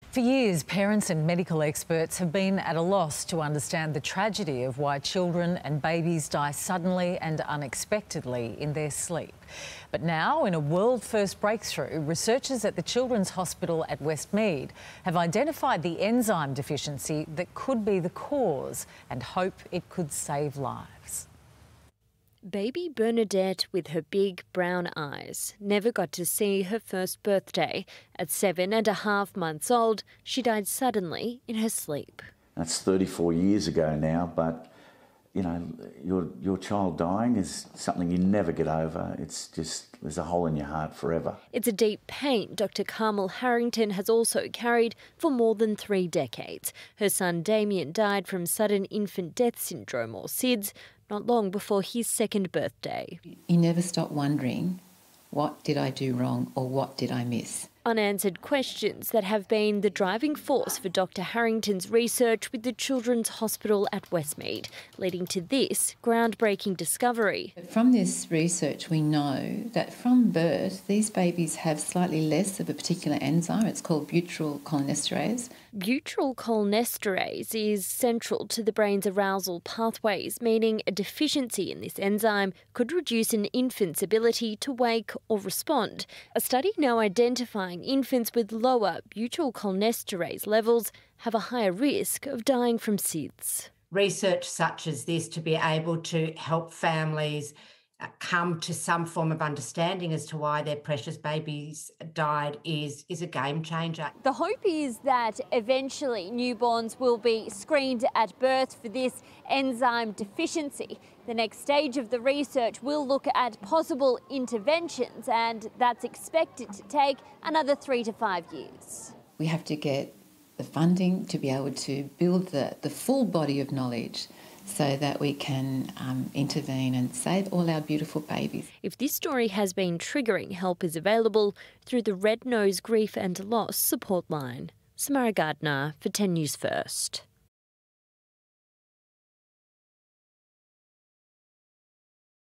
For years, parents and medical experts have been at a loss to understand the tragedy of why children and babies die suddenly and unexpectedly in their sleep. But now, in a world-first breakthrough, researchers at the Children's Hospital at Westmead have identified the enzyme deficiency that could be the cause and hope it could save lives. Baby Bernadette, with her big brown eyes, never got to see her first birthday. At 7.5 months old, she died suddenly in her sleep. That's 34 years ago now, but, you know, your child dying is something you never get over. It's just, there's a hole in your heart forever. It's a deep pain Dr. Carmel Harrington has also carried for more than 3 decades. Her son Damien died from sudden infant death syndrome, or SIDS, not long before his 2nd birthday. You never stop wondering, what did I do wrong or what did I miss? Unanswered questions that have been the driving force for Dr. Harrington's research with the Children's Hospital at Westmead, leading to this groundbreaking discovery. From this research, we know that from birth, these babies have slightly less of a particular enzyme. It's called butyrylcholinesterase. Butyrylcholinesterase is central to the brain's arousal pathways, meaning a deficiency in this enzyme could reduce an infant's ability to wake or respond. A study now identifying infants with lower butyrylcholinesterase levels have a higher risk of dying from SIDS. Research such as this to be able to help families come to some form of understanding as to why their precious babies died is a game changer. The hope is that eventually newborns will be screened at birth for this enzyme deficiency. The next stage of the research will look at possible interventions, and that's expected to take another 3 to 5 years. We have to get the funding to be able to build the full body of knowledge so that we can intervene and save all our beautiful babies. If this story has been triggering, help is available through the Red Nose Grief and Loss support line. Samara Gardner for 10 News First.